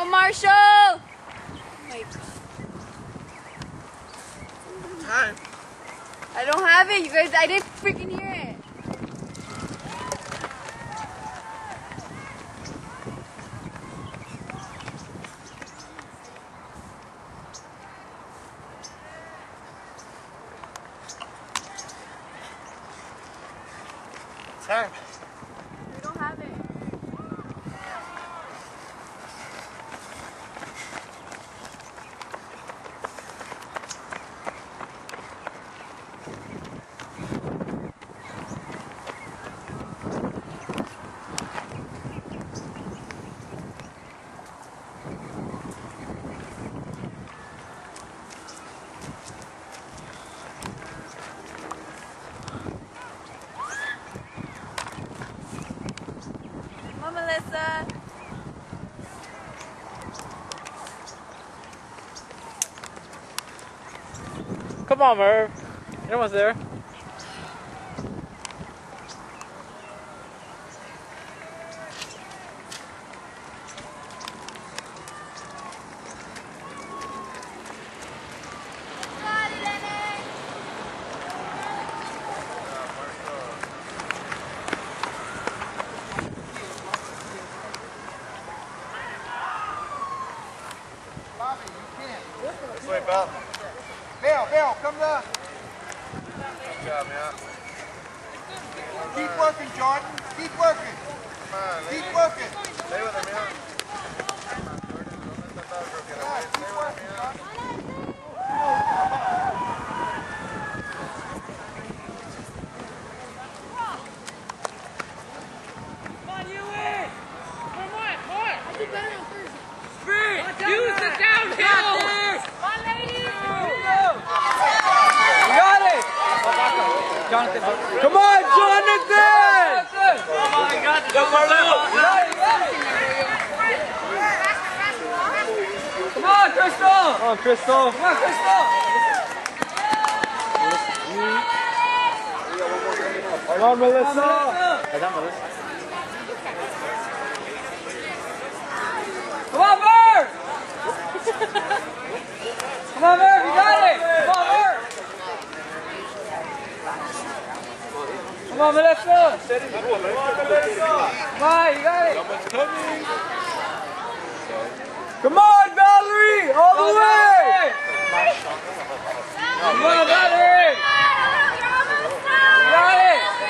Go, Marshall! Wait. Time. I don't have it, you guys. I didn't freaking hear it. Time. We don't have it. Melissa. Come on, Merv. Everyone's there. This way, Bell. Bell, come down. Good job, man. Keep working, Jordan. Keep working. Come on, keep working. Stay with him, man. Come on, Jordan. Don't let that dog get away. Stay with him, man. Come on, Euan. Come on, more. I did better on Thursday. Speed. Use the downhill. Jonathan. Come on, Jonathan! Come on, I got this. Come on, Kristal! Come on, Kristal! Come on, Kristal! Come on, Melissa! Come on, Merv! Come on, Merv, you got it! Come on, Merv! Come on, Melissa! Come on, you got it! Come on, Valerie! All the way! Come on, Valerie! You got it!